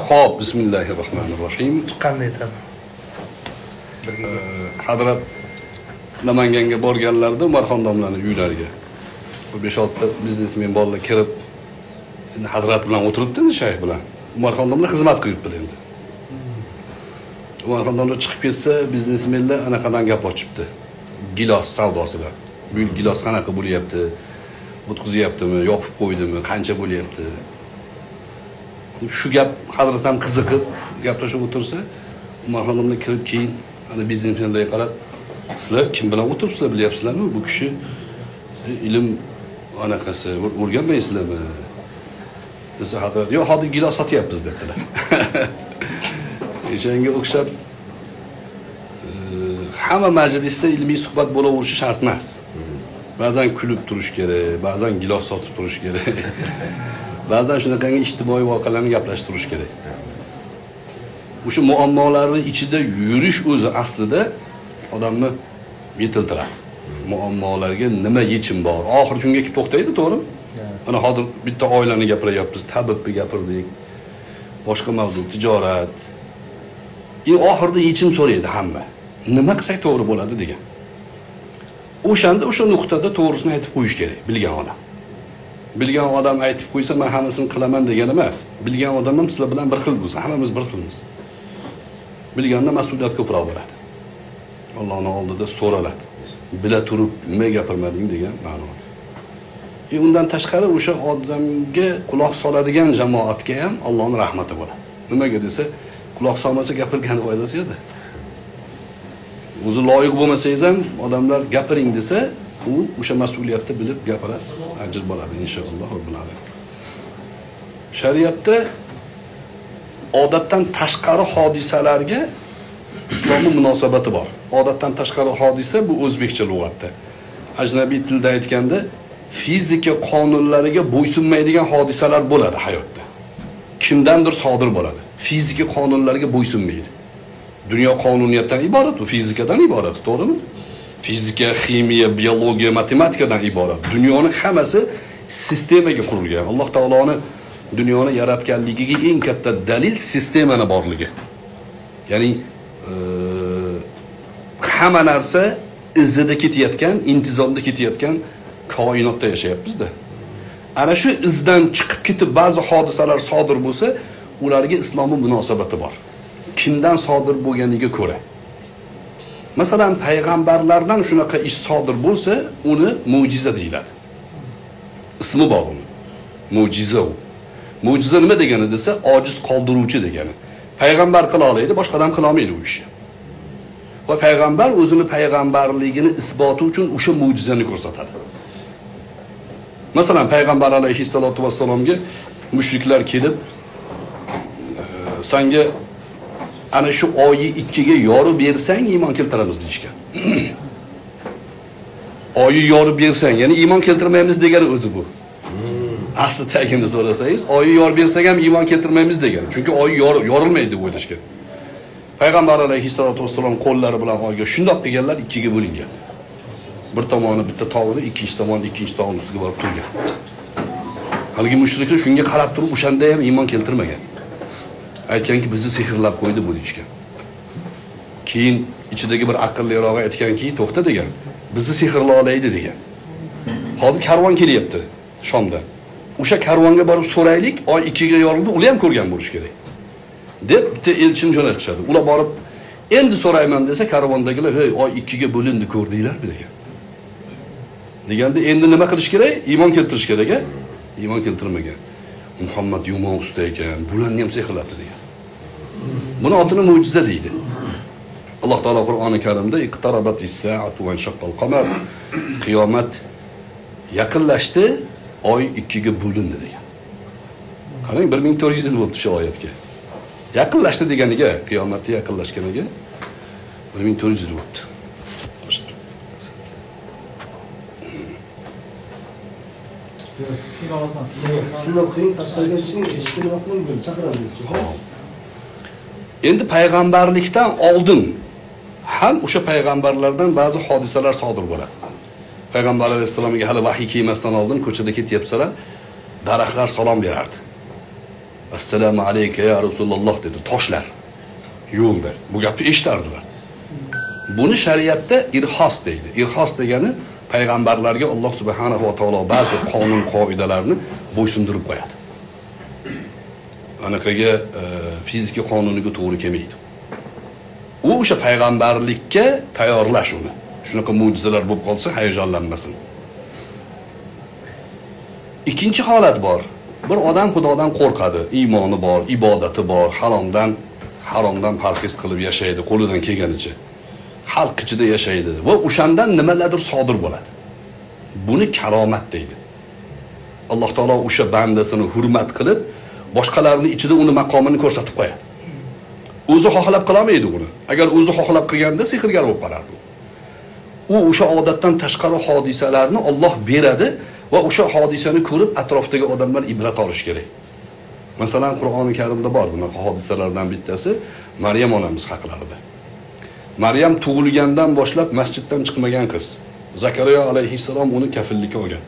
Xo'p, bismillahirrohmanirrohim. Qanday tabi? Hadrat Namanganga borganlarda Umarxon domlaning uylariga. Bu 5-6 ta biznesmen bolalar kirib, endi Hadrat bilan o'tiribdi, shayx bilan. Umarxon domla xizmat qilibdi endi. Umarxon domla chiqib ketsa, biznesmenlar anaqadan gap ochibdi. Gilos savdosidan. Bu gilos qanaqa bo'lyapti? O'tqizyaptimi, yopib qo'ydimi, qancha bo'lyapti? Shu gap Hadrat ham qiziqib gaplashib o'tirsa, Umarxon domla kirib keyin ana biznesmenlarga qarab, sizlar kim bilan o'tiribsizlar, bilyapsizlarmi? Bu kishi ilm anaqasi o'rganmaysizlarmi? Desa Hadrat, "Yo'q, hozir gilos sotyapmiz" dedilar. O'shanga o'xshab hamma majlisda ilmiy suhbat bo'laverishi shart emas. Ba'zan kulib turish kerak, ba'zan gilos sotib turish kerak. Ba'zan shunaqangi ijtimoiy voqealarni gaplashtirish kerak. O'sha muammolarning ichida yurish o'zi aslida odamni yetiltiradi. Muammolarga nima yechim bor? Oxir shunga kelib to'xtaydi, to'g'rimi? Mana hozir bitta oilani gapiryapmiz, tabibni gapirdik. Boshqa mavzu tijorat. Oxirida yechim so'raydi hamma. Nima qilsak to'g'ri bo'ladi degan. O'shanda o'sha nuqtada to'g'risini aytib qo'yish kerak, bilgan odam. Bilgan odam aytib qo'ysa, men hammasini qilaman degani emas. Bilgan odam ham sizlar bilan bir xil bo'lsa, hammamiz bir xilmiz. Bilganda mas'uliyat ko'proq bo'ladi. Allohning oldida so'raladi. Bila turib nima gapirmading degan ma'noda. Undan tashqari o'sha odamga quloq soladigan jamoatga ham Allohning rahmati bo'ladi. Nimaga desa, quloq solmasa gapirgani foydasi yo'q. O'zi loyiq bo'lmasangiz ham odamlar gapiring desa, u o'sha mas'uliyatni bilib gapirasiz, ajr bo'ladi inshaalloh robbil alamin. Shariatda odatdan tashqari hodisalarga islomiy munosabati bor. Odatdan tashqari hodisa bu o'zbekcha lug'atda. Ajnabiy tilda aytganda fizika qonunlariga bo'ysunmaydigan hodisalar bo'ladi hayotda. Kimdandir sodir bo'ladi. Fizika qonunlariga bo'ysunmaydi. Dunyo qonuniyatdan iborat, u fizikadan iborat, to'g'rimi? Fizika, ximiya, biologiya, matematikadan iborat. Dunyoning hammasi sistemaga qurilgan. Alloh taoloning dunyoni yaratganligiga eng katta dalil sistemani borligi. Ya'ni hamma narsa izida ketayotgan, intizomda ketayotgan koinotda yashayapmiz-da. Ana shu izdan chiqib ketib ba'zi hodisalar sodir bo'lsa, ularga islomiy munosabati bor. Kimdan sodir bo'lganiga ko'ra. Masalan, payg'ambarlardan shunaqa ish sodir bo'lsa, uni mo'jiza deyiladi. Ismi bor uni. Mo'jiza u. Mo'jiza nima degani desa, ojiz qoldiruvchi degani. Payg'ambar qila oladi, boshqa odam qila olmaydi u ishni. Va payg'ambar o'zini payg'ambarligini isboti uchun o'sha mo'jizani ko'rsatadi. Masalan, payg'ambar alayhissalatu vassalomga mushriklar kelib, senga ana shu oyi 2 ga yorib bersang iymon keltiramiz deyishgan. Oyi yorib bersang, ya'ni iymon keltirmaymiz degani o'zi bu. Asli tagini so'rasangiz, oyi yorib bersak ham iymon keltirmaymiz degani. Chunki oyi yorilmaydi deb o'ylashgan. Payg'ambar alayhissalatu vassalom qo'llari bilan oyga shundoq deganlar 2 ga bo'lingan. Bir tomoni bitta tog'ni, ikkinchi tomoni ikkinchi tog'ning ustiga borib turgan. Haligi mushriklar shunga qarab turib, o'shanda ham iymon keltirmagan. Aytganki, bizni sehrlab qo'ydi bu deyishgan. Keyin ichidagi bir aqlliroq aytganki, to'xta degan. Bizni sehrlab olaydi degan. Hozir karvon kelyapti Shomdan. O'sha karvonga borib so'raylik, oy 2 ga yorildi, ular ham ko'rgan bo'lish kerak. Deb bitta elchini jo'natishadi. Ular borib, endi so'rayman desa, karvondagilar, "Hey, oy 2 ga bo'lindi, ko'rdinglarmi?" degan. Deganda endi nima qilish kerak? Iymon keltirish kerak, a? Iymon keltirmagan. Muhammad yomon usta ekan, bularni ham sehrlabdi degan. Buni otini mo'jiza deydi. Alloh taolo Qur'oni Karimda iqtarabatis sa'atu wa shaqqal qamar, qiyomat yaqinlashdi, oy 2 ga bo'lindi degan. Qarang, 1400 yil bo'ldi shu oyatga. Yaqinlashdi deganiga, qiyomatga yaqinlashganiga 1400 yil bo'ldi. Endi payg'ambarlikdan oldin ham o'sha payg'ambarlardan ba'zi hodisalar sodir bo'ladi. Payg'ambar alayhissalomga hali vahiy kelmasdan oldin ko'chada ketyapsalar, daraxtlar salom berardi. Assalomu alayka ya Rasululloh dedi toshlar yo'lda. Bu gapni eshitardilar. Buni shariatda irhos deydi. Irhos degani payg'ambarlarga Alloh subhanahu va taolo ba'zi qonun qoidalarni bo'ysundirib qo'yadi. Anaqaga fizika qonuniga to'g'ri kelmaydi. U o'sha payg'ambarlikka tayyorlash uni. Shunaqa mo'jizalar bo'lib qolsa hayajonlanmasin. Ikkinchi holat bor. Bir odam Xudodan qo'rqadi, iymoni bor, ibodati bor, haromdan parhez qilib yashaydi, qo'lidan kelganicha. Xalq ichida yashaydi va o'shandan nimalardir sodir bo'ladi. Buni karomat deydi. Alloh taolo o'sha bandasini hurmat qilib, boshqalarning ichida uni maqomini ko'rsatib qo'yadi. O'zi xohlab qilmaydi buni. Agar o'zi xohlab qilganda sehrgar bo'lib qolardi. U o'sha odatdan tashqari hodisalarni Alloh beradi va o'sha hodisani ko'rib atrofdagi odamlar ibrat olish kerak. Masalan, Qur'oni Karimda bor bunaqa hodisalardan bittasi Maryam onamiz haqlarida. Maryam tug'ilgandan boshlab masjiddan chiqmagan qiz. Zakariya alayhissalom uni kafillikka olgan.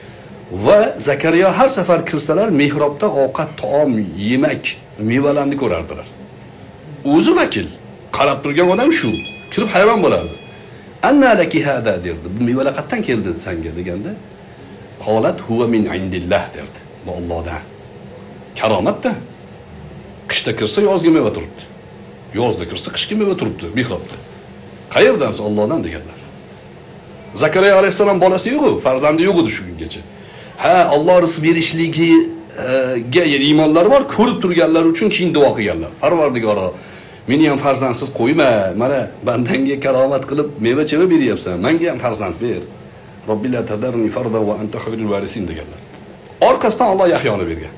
Va Zakariya har safar kirsalar mehrobda ovqat, taom, yemak, mevalarni ko'rardilar. O'zi vakil, qarab turgan odam shu. Kirib hayron bo'lardi. Anna laki hada derdi. Bu mevalar qayerdan keldi senga deganda, qolat huwa min indillah derdi. Bu Allohdan. Karomatda. Qishda kirsa yozgi meva turibdi. Yozda kirsa qishki meva turibdi mehrobda. Qayerdan? Allohdan deganlar. Zakariya alayhissalom bolasi yo'q, farzandi yo'q edi shu kungacha. Ha, Alloh rizq berishligiga iymonlari bor, ko'rib turganlar uchun keyin duo qilganlar. Parvardigoro, meni ham farzandsiz qo'yma. Mana bandanga karomat qilib meva-cheva beryapsan. Menga ham farzand ber. Robbi la tadarni farda va anta khayrul varisin deganlar. Orqasidan Alloh Yahyoni bergan.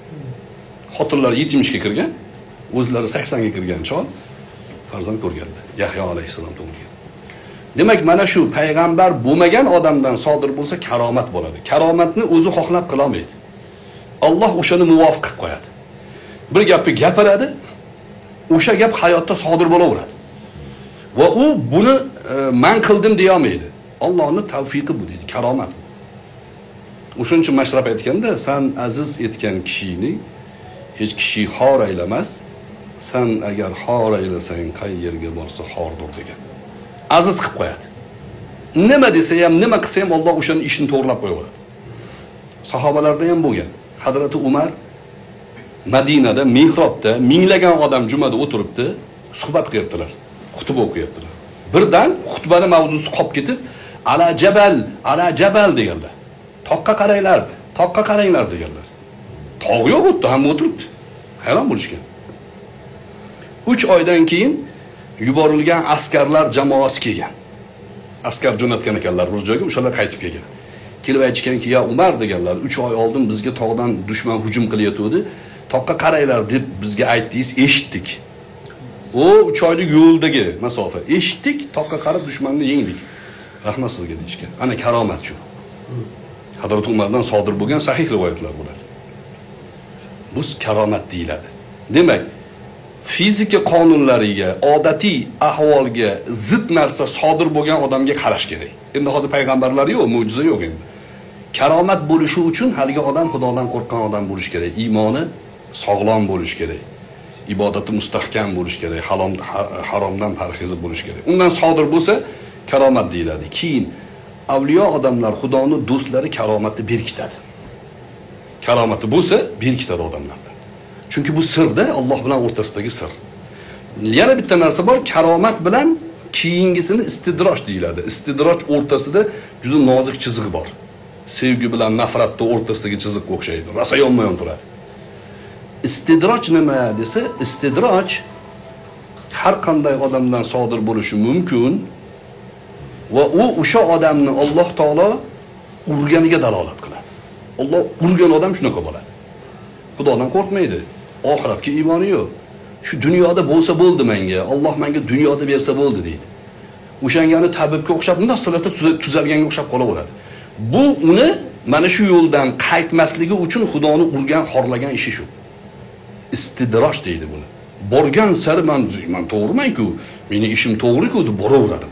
Xotinlar 70 ga kirgan, o'zlari 80 ga kirgan chol farzand ko'rganlar. Yahyo alayhissalom tug'ilgan. Demak, mana shu payg'ambar bo'lmagan odamdan sodir bo'lsa karomat bo'ladi. Karomatni o'zi xohlab qila olmaydi. Alloh o'shani muvofiq qilib qo'yadi. Bir gapni gapiradi, o'sha gap hayotda sodir bo'laveradi. Va u buni men qildim deya olmaydi. Allohning tavfiqi bu deydi, karomat. O'shuning uchun Mashrab aytganda, sen aziz etgan kishini hech kishi xor aylamas. Sen agar xor aylasang qayerga borsa xordir degan. Aziz qilib qo'yadi. Nima desa ham, nima qilsa ham Alloh o'shani ishini to'g'rilab qo'yaveradi. Sahobalarda ham bo'lgan. Hazrati Umar Madinada mihrobda minglagan odam jumada o'tiribdi, suhbat qilyaptilar, xutba o'qiyaptilar. Birdan xutbaning mavzusi qolib ketib, ala jabal deganlar. Toqqa qaranglar deganlar. Tog' yo'q o'tdi, hamma o'tiribdi. Hayron bo'lishgan. 3 oydan keyin yuborilgan askarlar jamoasi kelgan. Askar jo'natgan ekanlar bir joyga, o'shalar qaytib kelgan. Kelib aytganki, "Ya Umar" deganlar, 3 oy oldin bizga tog'dan dushman hujum qilyotdi. Toqqa qaranglar deb bizga aytdingiz, eshitdik. O 3 oylik yo'ldagi masofa. Eshitdik, toqqa qarab dushmanni yengdik. Rahmat sizga deyishgan. Ana karomat shu. Hazrat Umardan sodir bo'lgan sahih rivoyatlar bular. Bu karomat deyiladi. Demak, fizika qonunlariga, odatiy ahvolga zid narsa sodir bo'lgan odamga qarash kerak. Endi hozir payg'ambarlar yo'q, mo'jiza yo'q endi. Karomat bo'lishi uchun haligi odam Xudodan qo'rqqan odam bo'lish kerak. Iymoni sog'lom bo'lish kerak. Ibodati mustahkam bo'lish kerak. Haromdan parhezi bo'lish kerak. Undan sodir bo'lsa karomat deyiladi. Keyin avliyo odamlar, Xudoning do'stlari karomatni berkitadi. Karomati bo'lsa berkitadi odamlardan. Chunki bu sirda Alloh bilan o'rtasidagi sir. Yana bitta narsa bor, karomat bilan keyingisini istidroj deyiladi. Istidroj o'rtasida juda nozik chiziq bor. Sevgi bilan nafratning o'rtasidagi chiziqqa o'xshaydi. Rosa yonma-yon turadi. Istidroj nima desa, istidroj har qanday odamdan sodir bo'lishi mumkin va u o'sha odamni Alloh taolo urganiga dalolat qiladi. Alloh urgan odam shunaqa bo'ladi. Xudodan qo'rqmaydi. Oxiratga iymoni yo'q. Shu dunyoda bo'lsa bo'ldi menga, Alloh menga dunyoda bersa bo'ldi deydi. O'shangani tabibga o'xshab, bunday silata tuzalganga o'xshab qolaveradi. Bu uni mana shu yo'ldan qaytmasligi uchun Xudoni urgan, xorlagan ishi shu. Istidroj deydi buni. Borgan sari men to'g'riman-ku, meni ishim to'g'ri-ku deb boraveradi.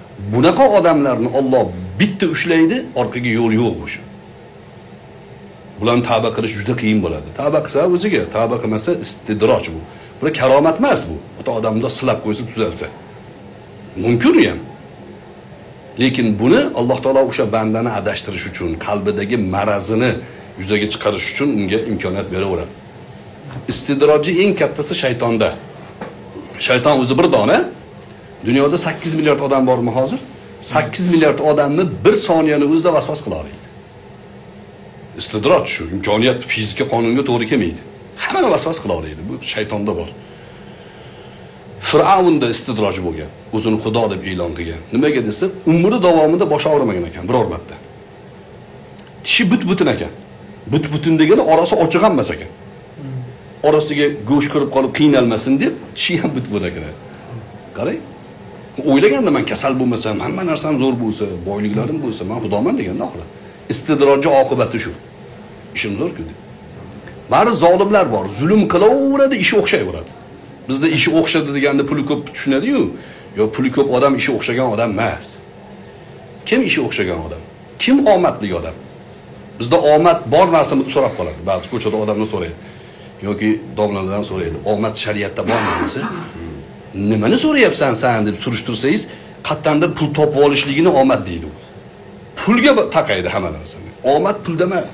Bunaqa odamlarni Alloh bitta ushlaydi, orqaga yo'l yo'q o'sha. Bularni tavba qilish juda qiyin bo'ladi. Tavba qilsa o'ziga, tavba qilmasa istidroj bu. Bu karomat emas bu. Ota odamni silab qo'ysa tuzalsa. Mumkin ham. Lekin buni Alloh taolo o'sha bandani adashtirish uchun, qalbidagi marazini yuzaga chiqarish uchun unga imkoniyat beraveradi. Istidroji eng kattasi shaytonda. Shayton o'zi bir dona. Dunyoda 8 milliard odam bormi hozir? 8 milliard odamni bir soniyani o'zida vasvas qila oladi. Istidroj shu, imkoniyat fizika qonuniga to'g'ri kelmaydi. Hammani vasvas qila oladi. Bu shaytonda bor. Fir'avnda istidroj bo'lgan. O'zini xudo deb e'lon qilgan. Nimaga desa, umri davomida boshi og'rimagan ekan biror marta. Tishi but-butun ekan. But-butun degani orasi ochiq emas ekan. Orasiga go'sht kirib qolib qiynalmasin deb tishi ham but-butun ekan. Qarang. O'ylaganda men kasal bo'lmasam, hamma narsam zo'r bo'lsa, boyliklarim bo'lsa, men xudoman deganda oxiri. Istidrojning oqibati shu. Ishim zo'r-ku. Bari zolimlar bor, zulm qilaveradi, ishi o'xshayveradi. Bizda ishi o'xshadi deganda puli ko'p tushunadi-yu. Yo puli ko'p odam ishi o'xshagan odam emas. Kim ishi o'xshagan odam? Kim omadli odam? Bizda omad bor narsani so'rab qoladi. Ba'zi ko'chada odamni so'raydi. Yoki domlalardan so'raydi. Omad shariatda bormi desa, nimani so'rayapsan sen deb surishtirsangiz, qattandir pul topib olishligini omad deydi. Pulga taqaydi hamma narsani. Omad pulda emas.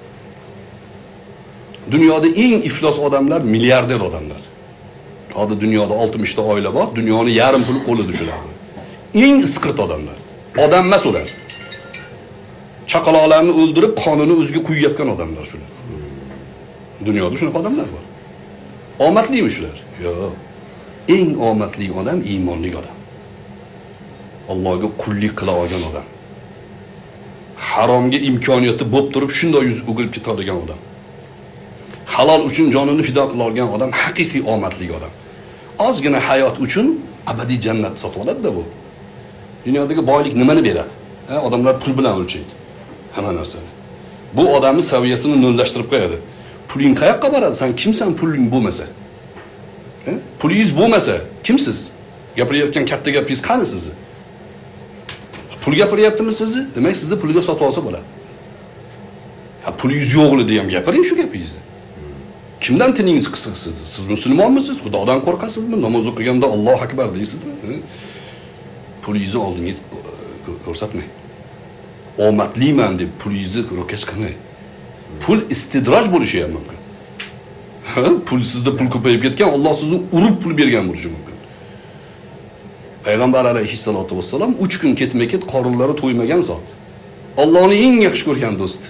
Dunyoda eng iflos odamlar milliarder odamlar. Hozir dunyoda 60 ta oila bor, dunyoni yarim puli qo'lida shular. Eng isqirt odamlar. Odam emas ular. Chaqaloqlarni o'ldirib, qonini o'ziga quyayotgan odamlar shular. Dunyoda shunaqa odamlar bor. Omadlimi shular? Yo'q. Eng omadli odam iymonli odam. Allohga qullik qila olgan odam. Haromga imkoniyati bo'lib turib, shunday yuz o'girib ketadigan odam. Halol uchun jonini fido qila olgan odam haqiqiy omadli odam. Ozgina hayot uchun abadiy jannat sotib oladi-da bu. Dunyodagi boylik nimani beradi? Odamlar pul bilan o'lchaydi. Hamma narsani. Bu odamning saviyasini nollashtirib qo'yadi. Puling qayoqqa boradi? Sen kimsan puling bo'lmasa? Pulingiz bo'lmasa, kimsiz? Gapirayotgan katta gapingiz qani sizni? Pul gapiryaptimi sizni? Demak, sizni pulga sotib olsa bo'ladi. Ha, pulingiz yo'qligida ham gapiring shu gapingizni. Kimdan tiningiz qisiq sizni? Siz musulmonmisiz? Xudodan qo'rqasizmi? Namoz o'qiganda Alloh akbar deysizmi? Pulingizni oldinga ko'rsatmang. Omadliman deb pulingizni ro'kach qilmang. Pul istidroj bo'lishi ham mumkin. Pul sizda pul ko'payib ketgan, Alloh sizni urib pul bergan bo'lishi mumkin. Payg'ambar alayhissalatu vassalam 3 kun ketma-ket qorinlari to'ymagan zot. Allohning eng yaxshi ko'rgan do'sti.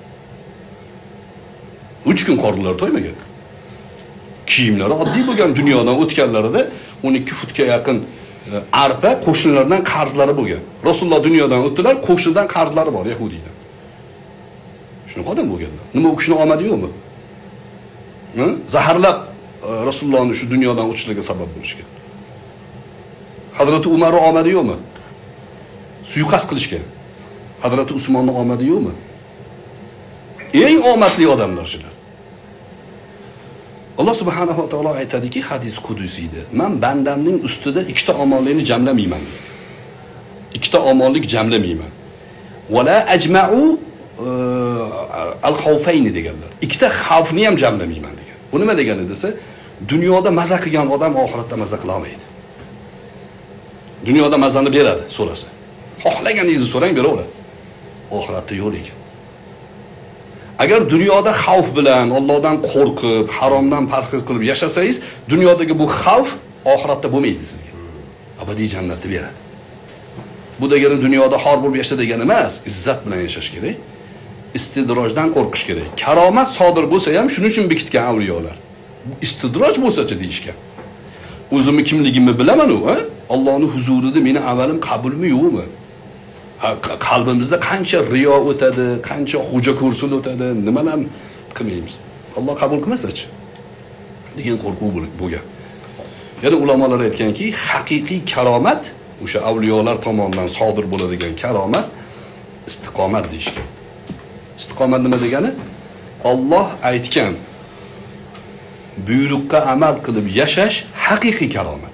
3 kun qorinlari to'ymagan. Kiyimlari oddiy bo'lgan, dunyodan o'tganlarida 12 futga yaqin arpa qo'shnilardan qarzlari bo'lgan. Rasululloh dunyodan o'tdilar, qo'shnidan qarzlari bor yahudiydan. Shunaqa odam bo'lganlar. Nima u kishini omadi yo'qmi? Zaharlab Rasulullohni shu dunyodan o'tishiga sabab bo'lishgan. Hazrati Umarning omadi yo'qmi? Suiqasd qilishgan. Hazrati Usmonning omadi yo'qmi? Eng omadli odamlar shular. Alloh subhanahu va taolo aytadiki, hadis qudusiyda, men bandamning ustida ikkita omonlikni jamlamayman deydi. Ikkita omonlik jamlamayman. Wala ajma'u al-khawfayn deganlar. Ikkita xavfni ham jamlamayman degan. Bu nima degani desa, dunyoda maza qilgan odam oxiratda maza qila olmaydi. Dunyoda mazani beradi, so'rasa. Xohlaganingizni so'rang, beraveradi. Oxiratda yo'q ekan. Agar dunyoda xavf bilan, Allohdan qo'rqib, haromdan parhez qilib yashasangiz, dunyodagi bu xavf oxiratda bo'lmaydi sizga. Abadiy jannatni beradi. Bu degani dunyoda xor bo'lib yasha degani emas, izzat bilan yashash kerak. Istidrojdan qo'rqish kerak. Karomat sodir bo'lsa ham shuning uchun bekitgan avliyolar. Istidroj bo'lsa-chi deyishgan. O'zimni kimligimni bilaman-ku, ha? Allohning huzurida meni amalim qabulmi yo'qmi? Qalbimizda qancha riyo o'tadi, qancha xo'ja ko'rsin o'tadi, nimalar qilmaymiz. Alloh qabul qilmasa-chi? degan qo'rquv bo'lgan. Yana ulamolar aytganki, haqiqiy karomat o'sha avliyolar tomonidan sodir bo'ladigan karomat istiqomat deyishgan. Istiqomat nima degani? Alloh aytgan buyruqqa amal qilib yashash haqiqiy karomat.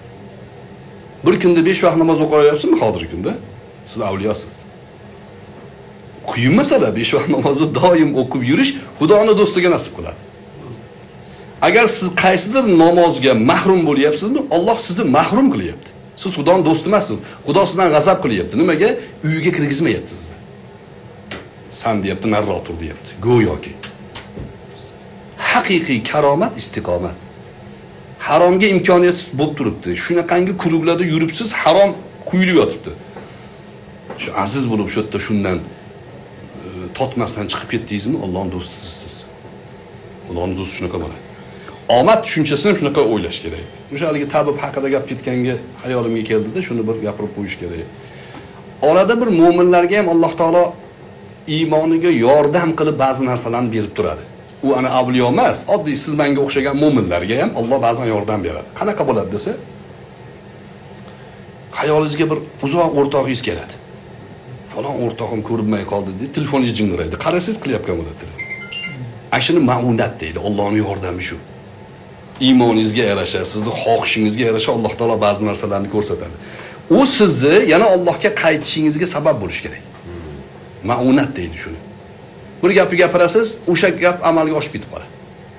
Bir kunda 5 vaqt namoz o'qiyapsizmi hozirgi kunda? Siz avliyosiz. qiyin masala. 5 vaqt namozni doim o'qib yurish Xudoning do'stiga nasib qiladi. Agar siz qaysidir namozga mahrum bo'lyapsizmi, Alloh sizni mahrum qilyapti. Siz Xudoning do'sti emassiz. Xudo sizdan g'azab qilyapti. Nimaga? Uyiga kirgizmayapti sizni. San deyapti, nariroq tur deyapti. Go'yoki. Haqiqiy karomat istiqomat. Haromga imkoniyatsiz bo'lib turibdi. Shunaqangi klublarda yuribsiz, harom quyilib yotibdi. Shu aziz bo'lib shu yerda shundan totmasdan chiqib ketdingizmi, Allohning do'stisiz. Xudoning do'sti shunaqa bo'ladi. Omad tushunchasini shunaqa o'ylash kerak. O'sha haligi tabib haqida gap ketganga hayolimga keldi-da, shuni bir gapirib qo'yish kerak. Orada bir mu'minlarga ham Alloh taolo iymoniga yordam qilib ba'zi narsalarni berib turadi. U ana avliyo emas, oddiy siz menga o'xshagan mu'minlarga ham Alloh ba'zan yordam beradi. Qanaqa bo'ladi desa, hayolingizga bir uzoq o'rtog'ingiz keladi. Falon o'rtog'im ko'rinmay qoldi deb telefoningiz jingraydi. Qarasiz qilyapgan bo'ladi. Ashuni ma'unat deydi. Allohning yordami shu. Iymoningizga yarasha, sizning xohishingizga yarasha Alloh taolo ba'zi narsalarni ko'rsatadi. U sizni yana Allohga qaytishingizga sabab bo'lish kerak. Ma'unat deydi shuni. Bir gapni gapirasiz, o'sha gap amalga oshib ketib qoladi.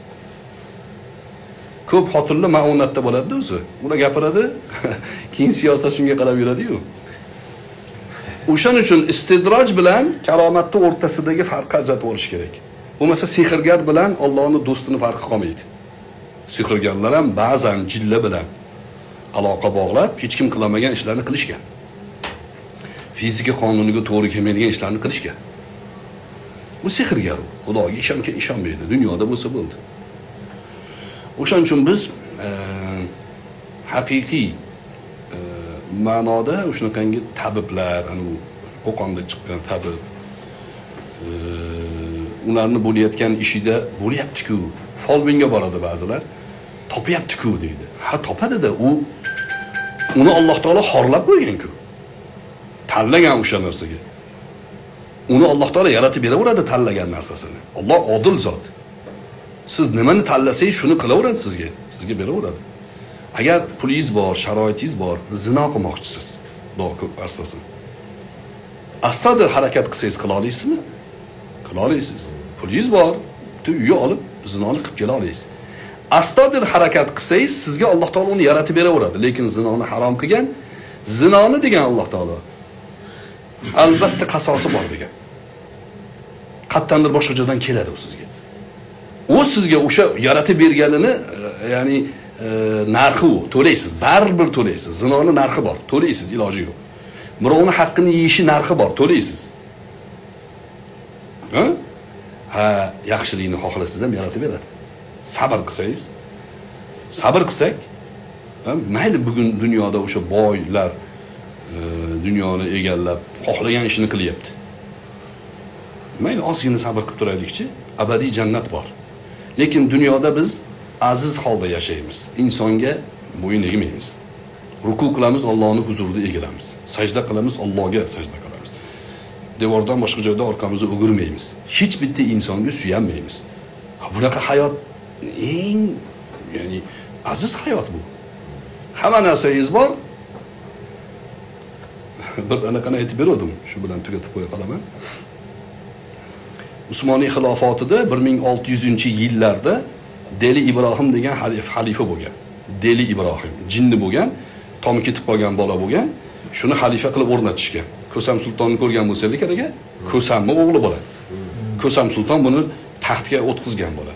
Ko'p xotinlar ma'unatda bo'ladi-da o'zi. Ular gapiradi, keyin siyosat shunga qarab yuradi-yu. O'shaning uchun istidroj bilan karomatning o'rtasidagi farqni ajratib olish kerak. Bo'lmasa sehrgar bilan Allohning do'stini farqi qolmaydi. Sehrgarlar ham ba'zan jilla bilan aloqa bog'lab, hech kim qilmagan ishlarni qilishgan. Fizika qonuniga to'g'ri kelmaydigan ishlarni qilishgan. Bu sehrgar u. Xudoga ishonmaydi. Dunyoda bo'lsa bo'ldi. O'shaning uchun biz haqiqiy ma'noda shunaqangi tabiblar, ana u Qo'qonda chiqqan tabib ularni bo'layotgan ishida bo'lyapti-ku. Folbinga boradi ba'zilar. Topyapti-ku deydi. Ha, topadi-da, uni Alloh taolo xorlab qo'ygan-ku. Tanlagan o'sha narsaga. Uni Alloh taolo yaratib beraveradi tanlagan narsasini. Alloh odil zot. Siz nimani tanlasangiz shuni qilaveradi sizga. Sizga beraveradi. Agar pulingiz bor, sharoitingiz bor, zino qilmoqchisiz, Xudo ko'rsin. Astodir harakat qilsangiz qila olasizmi? Qila olasiz. Pulingiz bor, uyga olib zinoni qilib kela olasiz. Astodir harakat qilsangiz sizga Alloh taolo uni yaratib beraveradi, lekin zinoni harom qilgan, zinoni degan Alloh taolo albatta qasosi bor degan. Qattandir boshqa joydan keladi u sizga. U sizga o'sha yaratib berganini, ya'ni narxi u, to'laysiz, baribir to'laysiz. Zinoni narxi bor, to'laysiz, iloji yo'q. Birovning haqqini yeyishi narxi bor, to'laysiz. Ha, yaxshilikni xohlasangiz ham yaratib beradi. Sabr qilsangiz, sabr qilsak, mayli bugun dunyoda o'sha boylar dunyoni egallab, xohlagan ishini qilyapti. Mayli ozgina sabr qilib turaylikchi, abadiy jannat bor. Lekin dunyoda biz aziz holda yashaymiz. Insonga bo'yin egmaymiz. Ruku qilamiz, Allohning huzurida egilamiz. Sajda qilamiz, Allohga sajda qilamiz. Devordan boshqa joyda orqamizni o'girmaymiz. Hech bitta insonga suyanmaymiz. Bunaqa hayot eng, ya'ni aziz hayot bu. Hamma narsangiz bor. Bir anaqani aytib berdim, shu bilan tugatib qo'ya qolaman. Usmoniy xilofatida 1600-yillarda Deli Ibrohim degan xalifa bo'lgan. Deli Ibrohim jinni bo'lgan, tomi ketib qolgan bola bo'lgan, shuni xalifa qilib o'rnatishgan. Ko'sam sultonni ko'rgan bo'lsangiz kerak, Ko'samning o'g'li bo'ladi. Ko'sam sulton buni taxtga o'tkazgan bo'ladi.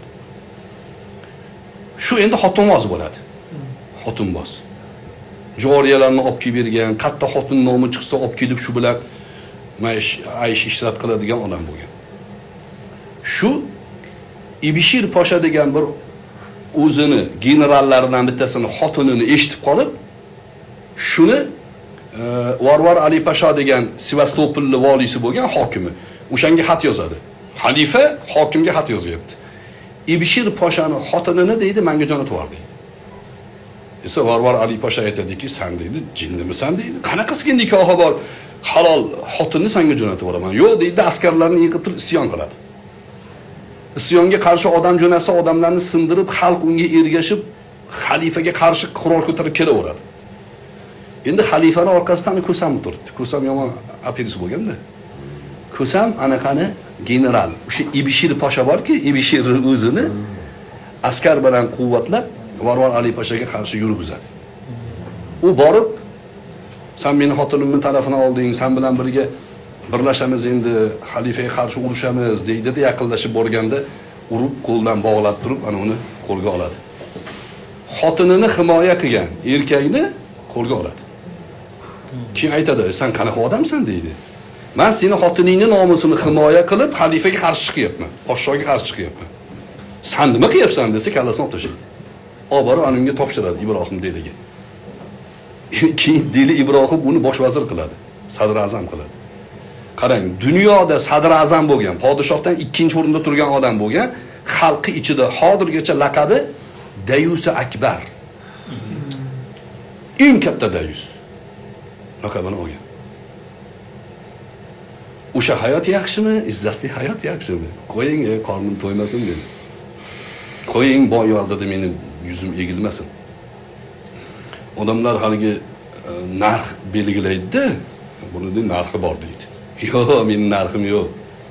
Shu endi xotinvoz bo'ladi. Xotinvoz. Joriyalarni olib kelib bergan, katta xotin nomi chiqsa olib kelib shu bilan aysh ishrat qiladigan odam bo'lgan. Shu Ibishir Pasha degan bir o'zini generallaridan bittasini xotinini eshitib qolib, shuni Varvar Ali Pasha degan Sevastopolning valisi bo'lgan hokimi o'shanga xat yozadi. Xalifa hokimga xat yozyapti. Ibishir Pashaning xotinini deydi, menga jo'natib yubor deydi. Esa Varvar Ali Pasha aytadiki, sen deydi, jinnimisan deydi. Qanaqasiga nikohi bor? Halol xotinni senga jo'natib yuboraman. Yo'q deydi, askarlarni yiqib turib isyon qiladi. Isyonga qarshi odam jo'nasa, odamlarni sindirib, xalq unga ergashib, xalifaga qarshi qurol ko'tarib kelaveradi. Endi xalifaning orqasidan Ko'sam turibdi. Ko'sam yomon apirisi bo'lganda. ko'sam anaqani general, o'sha Ibishir Pasha borki, Ibishir o'zini askar bilan quvvatlab Varvar Ali Pashaga qarshi yurgizadi. U borib, sen meni xotinimning tarafini olding, sen bilan birga birlashamiz endi, xalifaga qarshi urushamiz deydi-da, yaqinlashib borganda urib qo'ldan bog'lab turib, ana uni qo'lga oladi. Xotinini himoya qilgan erkakni qo'lga oladi. Keyin aytadi, "Sen qanaqa odamsan?" deydi. "Men seni xotiningning nomusini himoya qilib, xalifaga qarshi chiqyapman, podshoga qarshi chiqyapman. Sen nima qilyapsan?" desa, kallasini olib tashlaydi. Obaro unga topshiradi Ibrohim dediga. Keyin Deli Ibrohim uni bosh vazir qiladi, sadr azam qiladi. Qarang, dunyoda sadr azam bo'lgan, podshohdan ikkinchi o'rinda turgan odam bo'lgan, xalqi ichida hozirgacha laqabi Dayusi Akbar. Eng katta Dayus laqabini olgan. O'sha hayot yaxshimi, izzatli hayot yaxshimi? Qo'ying, qornim to'ymasin dedi. Qo'ying, boy oldida meni yuzim egilmasin. Odamlar haligi narx belgilaydi-da, buni narxi bor deydi. Yo'q, mening narxim yo'q.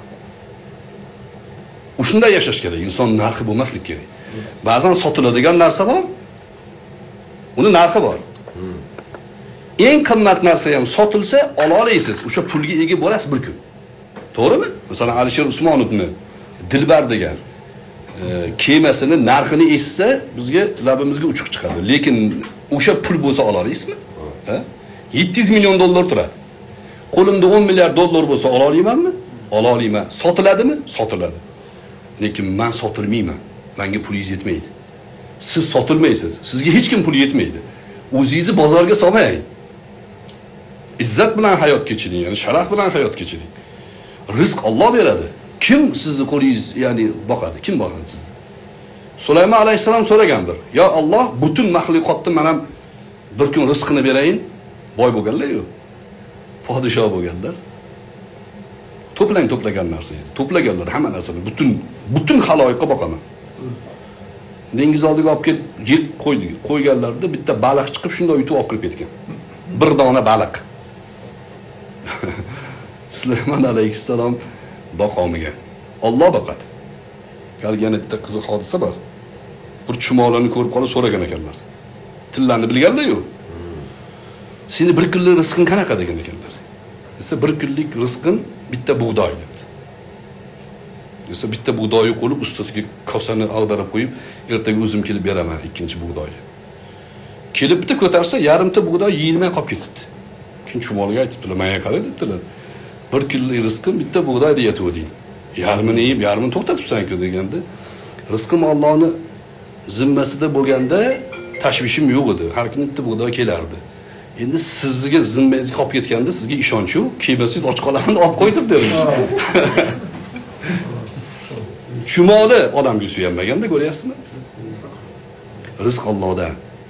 O'shunday yashash kerak, inson narxi bo'lmaslik kerak. Ba'zan sotiladigan narsa bor, uni narxi bor. Eng qimmat narsa ham sotilsa ola olasiz, o'sha pulga ega bo'lasiz bir kun. To'g'rimi? Masalan, Alisher Usmonovni Dilbar degan kemasini narxini eshitsa, bizga labimizga uchuq chiqadi. Lekin o'sha pul bo'lsa ola olasizmi? Ha? 700 million dollar turadi. Qo'limda 10 milliard dollar bo'lsa ola olamanmi? Ola olaman. Sotiladimi? Sotiladi. Lekin men sotilmayman. Menga pulingiz yetmaydi. Siz sotilmaysiz. Sizga hech kim pul yetmaydi. O'zingizni bozorga solmang. İzzat bilan hayot kechiring, ya'ni sharaf bilan hayot kechiring. Rizq Alloh beradi. Kim sizni qo'lingiz, ya'ni boqadi? Kim boqadi sizni? Sulaymon alayhisalom so'ragandir. "Ya Alloh, butun maxluqotni men ham bir kun rizqini berayin." Boy bo'lganlar-ku. Podshoh bo'lganlar. To'plagan narsa edi. To'plaganlar hamma narsani, butun xaloyiqqa boqaman. Dengiz oldiga olib kelib yeb qo'yganlarda bitta baliq chiqib shunday yutib olib kirib ketgan. Bir dona baliq. Sulaymon alayhissalom boqomiga. Alloh boqadi. Kelgan bitta qiziq hodisa bor. Bir chumolani ko'rib qolib so'ragan ekanlar. Tillarni bilganlar-ku. Seni bir kunlik rizqing qanaqa degan ekanlar. Desa bir kunlik rizqim bitta bug'doy debdi. Desa bitta bug'doyni qo'yib ustasiga kosani ag'darib qo'yib, ertaga o'zim kelib beraman ikkinchi bug'doyni. Kelib bitta ko'tarsa, yarimta bug'doy yeyilmay qolib ketibdi. Keyin chumolga aytibdilar, "Menga qara" debdilar. "Bir kunlik rizqim bitta bug'doy deyatuvding. Yarmini yeb, yarmini to'xtatibsan-ku" deganda, "Rizqim Allohning zimmasida bo'lganda tashvishim yo'q edi. Har kuni bitta bug'doy kelardi. Endi sizga zimmangizga qolib ketganda sizga ishonch yo'q, kemasingiz och qolaman olib qo'ydim" dedi. Chumoli odamga suyanmaganda, ko'ryapsizmi? Rizq Allohdan.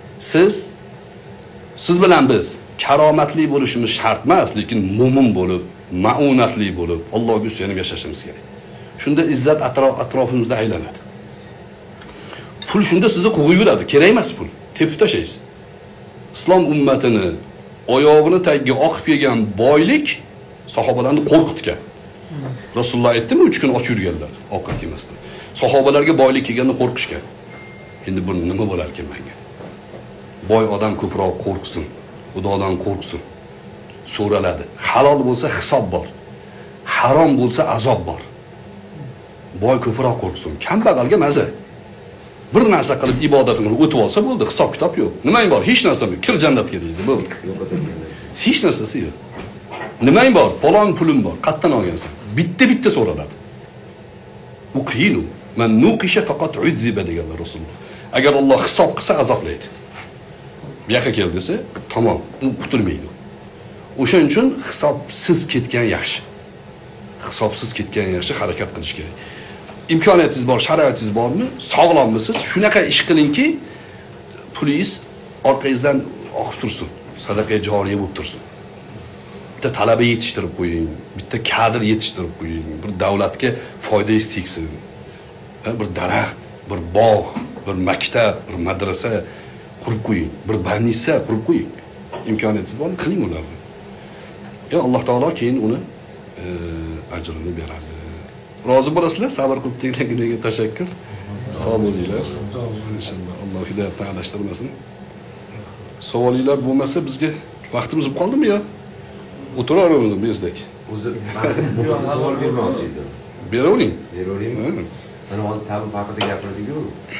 Siz bilan biz karomatli bo'lishimiz shart emas, lekin mo'min bo'lib, ma'unatli bo'lib, Allohga suyanib yashashimiz kerak. Shunda izzat atrofimizda aylanadi. Pul shunda sizni quvib yuradi, kerak emas pul. Tepib tashlaysiz. Islom ummatini oyog'ini tagiga oqib kelgan boylik sahobalarni qo'rqitgan. Rasululloh aytdimi, 3 kun och yurganlar, ovqat yemasdan. Sahobalarga boylik kelganda qo'rqishgan. Endi bu nima bo'lar ekan menga? Boy odam ko'proq qo'rqsin, Xudodan qo'rqsin. So'raladi. Halol bo'lsa hisob bor. Harom bo'lsa azob bor. Boy ko'proq qo'rqsin, kambag'alga maza. Bir narsa qilib ibodatini o'tib olsa bo'ldi, hisob kitob yo'q. Nimang bor? Hech narsa yo'q. Kir jannatga deydi, bo'ldi. Hech narsasi yo'q. Nimang bor? Palon pulim bor. Qayerdan olgansan? Bitta so'raladi. Bu qiyin u. Man nuqisha faqat uzziba deganlar Rasululloh. Agar Alloh hisob qilsa azoblaydi. Bu yoqqa kel desa, tamom, u qutilmaydi. O'shaning uchun hisobsiz ketgan yaxshi. Hisobsiz ketgan yaxshi, harakat qilish kerak. İmkoniyatingiz bor, sharoitingiz bormi? Sog'lommisiz? Shunaqa ish qilingki, pulingiz orqangizdan oqib tursin, sadaqa joriy bo'lib tursin. Bitta talaba yetishtirib qo'ying, bitta kadr yetishtirib qo'ying, bir davlatga foydangiz tegsin. Bir daraxt, bir bog', bir maktab, bir madrasa qurib qo'ying, bir banisa qurib qo'ying. İmkoniyatingiz bormi? Qiling ularni. Ya Alloh taolo keyin uni ajrini beradi. Rozi bo'lasizlar? Sabr qilib tinglaganiga tashakkur. Sog' bo'linglar. Inshaalloh Alloh hidoyatdan adashtirmasin. Savolinglar bo'lmasa bizga vaqtimiz bo'lib qoldimi yo? O'tiraveramiz bizdek. O'zi bo'lmasa savol bermoqchi edim. Beravering. Beraveringmi? Mana hozir tabib haqida gapirdik-ku.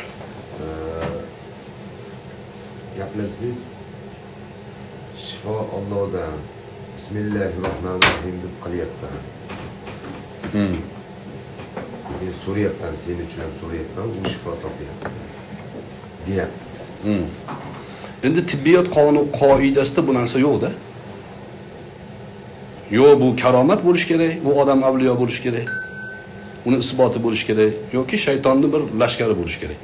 Gaplashsangiz shifo Allohdan. Bismillahirrohmanirrohim deb qilyapman. Men so'rayapman, sen uchun ham so'rayapman, u shifo topyapti. Deyapti. Endi tibbiyot qonun qoidasida bu narsa yo'q-da. Yo bu karomat bo'lish kerak, bu odam avliyo bo'lish kerak. Uni isboti bo'lish kerak yoki shaytonning bir lashkari bo'lish kerak.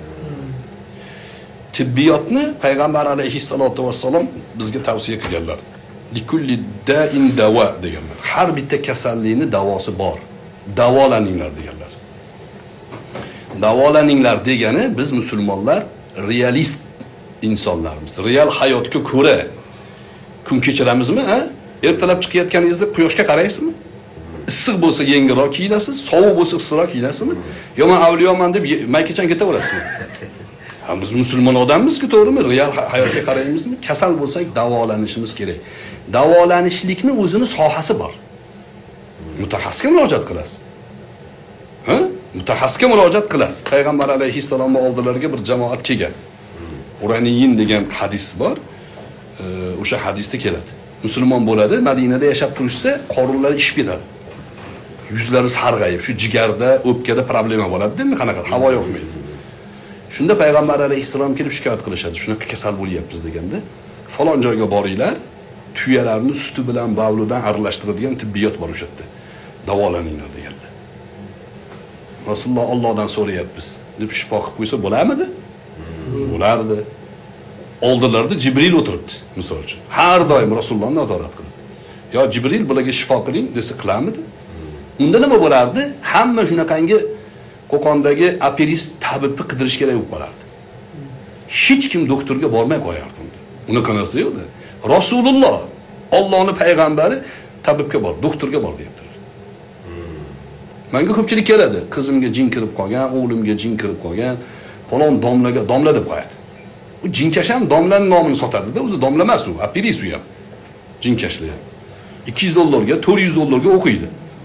Tibbiyotni payg'ambar alayhissalatu vassalom bizga tavsiya qilganlar. Likulli da'in dawa deganlar. Har bitta kasallikning davosi bor. Davolaninglar deganlar. Davolaninglar degani biz musulmonlar realist insonlarmiz. Real hayotga ko'ra kun kechiramizmi, ha? Ertalab chiqayotganingizda quyoshga qaraysizmi? Issiq bo'lsa yengilroq kiyilasiz, sovuq bo'lsa issiqroq kiylasizmi? Yo men avliyoman deb maykachan ketaverasizmi? Ha biz musulmon odammiz-ku, to'g'rimi? Real hayotga qaraymizmi? Kasal bo'lsak davolanishimiz kerak. Davolanishlikning o'zini sohasi bor. Mutaxassisga murojaat qilasiz. Ha? Mutaxassisga murojaat qilasiz. Payg'ambar alayhissalom oldilariga bir jamoat kelgan. Uraniyin degan hadis bor. O'sha hadisda keladi. Musulmon bo'ladi, Madinada yashab turishsa, qorinlari ishib ketadi. Yuzlari sarg'ayib, shu jigarda, o'pkada problema bo'ladi-da, qanaqa havo yo'qmaydi. Shunda payg'ambar alayhissalom kelib shikoyat qilishadi. Shunaqa kasal bo'lyapmiz deganda, falon joyga boringlar, tuyalarni suti bilan bavlidan aralashtiradigan tibbiyot bor o'sha yerda. Davolaninglar deganlar. Rasululloh Allohdan so'rayapmiz deb shifo qilib qo'ysa bo'larmidi? Bo'lardi. Oldilarida Jibril o'tiribdi, misol uchun. Har doim Rasulullohni nazorat qilib. Yo Jibril bularga shifo qiling desa qilamidi? Unda nima bo'lardi? Hamma shunaqangi Qo'qondagi apirist tabibni qidirish kerak bo'lib qolardi. Hech kim doktorga bormay qo'yardi unda. Unaqa narsa yo'qdi. Rasululloh, Allohning payg'ambari tabibga bor, doktorga bor deyaptilar. Menga ko'pchilik keladi, qizimga jin kirib qolgan, o'g'limga jin kirib qolgan, falon domlaga domla deb qo'yadi. U jinkash ham domlaning nomini sotadi-da, o'zi domla emas u, apirist u ham. Jinkashlar ham. $200 $400 o'qiydi.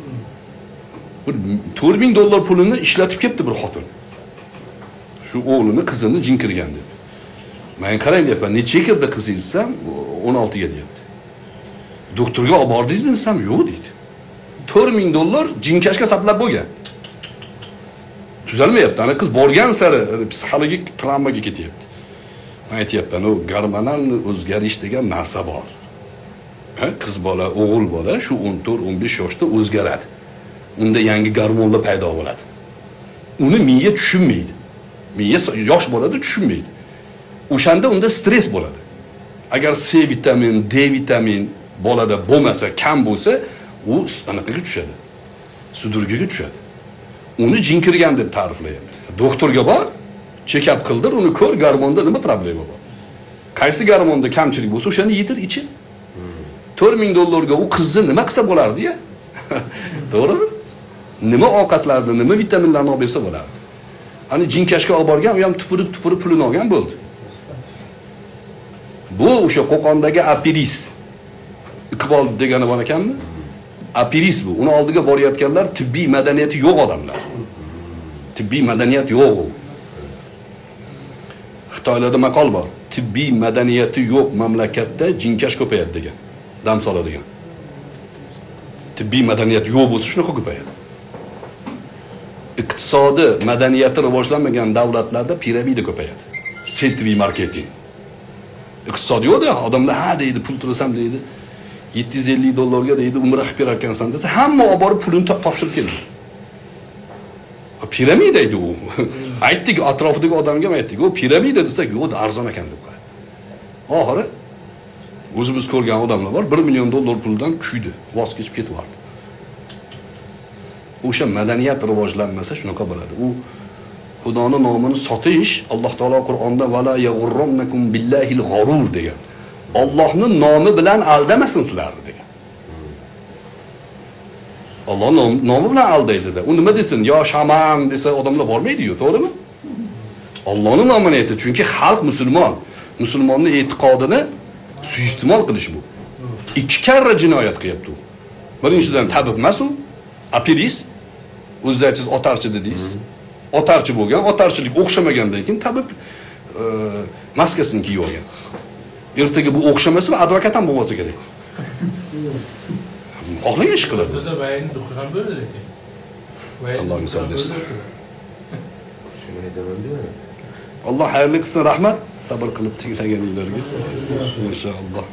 $4000 pulini ishlatib ketdi bir xotin. Shu o'g'lini, qizini jin kirgan deb. Men qarang deyapman, necha kirdi qizingiz desam, 16 ga deyapti. Doktorga olib bordingizmi desam, yo'q deydi. $4000 jinkashga sarflab bo'lgan. Tuzalmayapti. Ana qiz borgan sari psixologik travmaga ketyapti. Men aytayapman, u gormonal o'zgarish degan narsa bor. Ha, qiz bola, o'g'il bola shu 14-15 yoshda o'zgaradi. Unda yangi gormonlar paydo bo'ladi. Uni miya tushunmaydi. Miya yosh bolada tushunmaydi. O'shanda unda stress bo'ladi. Agar C vitamin, D vitamin bolada bo'lmasa, kam bo'lsa, u anaqaga tushadi. Sudurgiga tushadi. Uni jin kirgan deb ta'riflayapti. Doktorga bor, check-up qildir, uni ko'r, gormonda nima problema bor. Qaysi gormonda kamchilik bo'lsa, o'shani yedir, ichir. $4000 ga u qizni nima qilsa bo'lardi-ya? To'g'rimi? Nima ovqatlarni, nima vitaminlarni olib bersa bo'lardi. Ani jinkashga olib borgan, u ham tupurib pulini olgan bo'ldi. Bu o'sha Qo'qondagi apirist. Iqbol degani bor ekanmi? Apirist bu. Uni oldiga borayotganlar tibbiy madaniyati yo'q odamlar. Tibbiy madaniyat yo'q. Xitoylarda maqol bor. Tibbiy madaniyati yo'q mamlakatda jinkash ko'payadi degan. Dam soladigan. Tibbiy madaniyat yo'q bo'lsa shunaqa ko'payadi. Iqtisodi, madaniyati rivojlanmagan davlatlarda piramida ko'payadi. Setviy marketing. Iqtisod yo'qda, odamlar ha deydi, pul turasam deydi. $750 ga deydi, umra qilib berar ekansan desa, hamma olib borib pulini topshirib keladi. Piramida edi u. Aytdik, atrofidagi odamga aytdik, u piramida desak, yo'q, arzon ekan deb qo'yadi. Oxiri o'zimiz ko'rgan odamlar bor, $1 million puldan kuydi, voz kechib ketib-bordi. O'sha madaniyat rivojlanmasa shunaqa bo'ladi. U Xudoning nomini sotish, Alloh taolo Qur'onda vala yag'urrannakum billahil g'urur degan. Allohning nomi bilan aldamasin sizlarni degan. Alloh nomi bilan aldaydi-da. U nima desin? Yo shaman desa odamlar bormaydi-yu, to'g'rimi? Allohning nomini aytdi. Chunki xalq musulmon. Musulmonning e'tiqodini suiiste'mol qilish bu. 2 karra jinoyat qilyapti u. Birinchidan tabib emas u, apirist. O'zida siz otarchi dedingiz. Otarchi bo'lgan, otarchilik o'xshamagandan keyin tabib maskasini kiyib olgan. Ertaga bu o'xshamasa advokat ham bo'lmasa kerak. Xohlagan ish qiladi. Allohga salom bersin. Shuni aytaman-da. Alloh xayrli qilsin, rahmat. Sabr qilib tinglaganinglarga. Inshaalloh.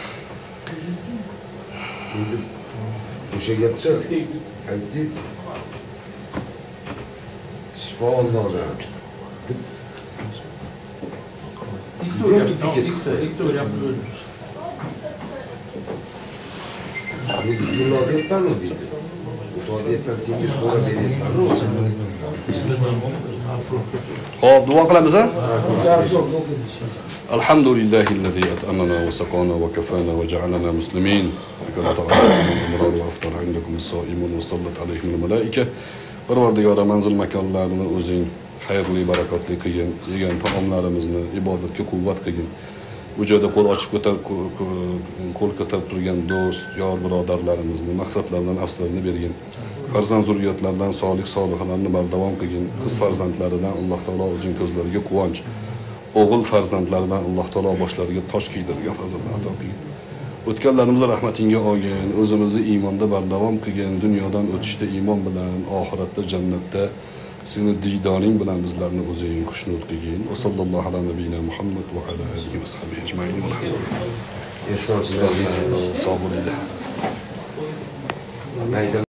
Endi o'sha gapda aytsangiz shifo Allohdan. Bismillah deyapman-ku deydi. Xudo deyapman, senga so'ra beryapman. Xo'p, duo qilamiz ha? Alhamdulillahillazi at'amana wa saqana wa kafana wa ja'alana muslimin. Kama ta'ala amrar wa aftar indakum as-sa'imun wa sallat alayhim al-malaika. Parvardigora manzil makonlarini o'zing xayrli, barakotli qilgin. Yegan taomlarimizni ibodatga quvvat qilgin. Bu joyda qo'l ochib qo'l ko'tarib turgan do'st, yor birodarlarimizni maqsadlardan afzalini bergin. Farzand zurriyotlardan solihlarni bardavom qilgin. Qiz farzandlaridan Alloh taolo o'zining ko'zlariga quvonch. O'g'il farzandlaridan Alloh taolo boshlariga tosh kiydirgan farzandlar ato qilgin. O'tganlarimizni rahmatingga olgin, o'zimizni iymonda bardavom qilgin, dunyodan o'tishda iymon bilan, oxiratda jannatda seni diydoring bilan bizlarni o'zing xushnud qilgin. Va sallallohu ala nabiyina Muhammad va ala alihi va sahbihi ajmain. Ehsonchilar, Sog' bo'linglar.